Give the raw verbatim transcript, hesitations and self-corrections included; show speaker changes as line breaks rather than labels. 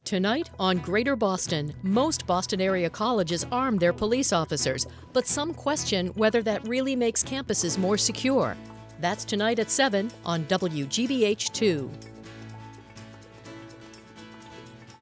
Tonight on Greater Boston, most Boston area colleges arm their police officers, but some question whether that really makes campuses more secure. That's tonight at seven on W G B H two.